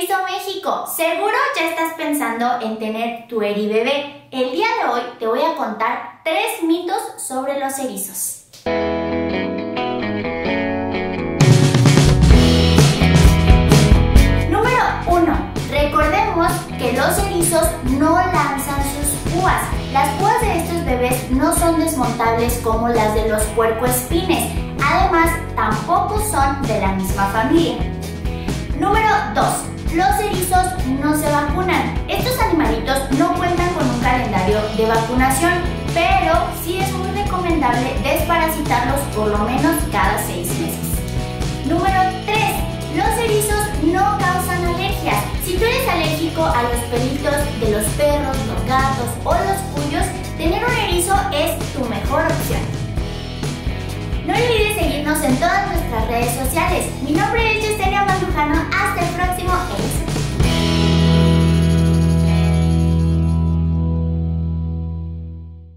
Erizo México, seguro ya estás pensando en tener tu eribebé. El día de hoy te voy a contar 3 mitos sobre los erizos. Número 1. Recordemos que los erizos no lanzan sus púas. Las púas de estos bebés no son desmontables como las de los puercoespines. Además, tampoco son de la misma familia. Número 2. Los erizos no se vacunan. Estos animalitos no cuentan con un calendario de vacunación, pero sí es muy recomendable desparasitarlos por lo menos cada 6 meses. Número 3. Los erizos no causan alergias. Si tú eres alérgico a los pelitos de los perros, los gatos o los cuyos, tener un erizo es tu mejor opción. No olvides seguirnos en todas nuestras redes sociales. Mi nombre es Yesenia Mandujano.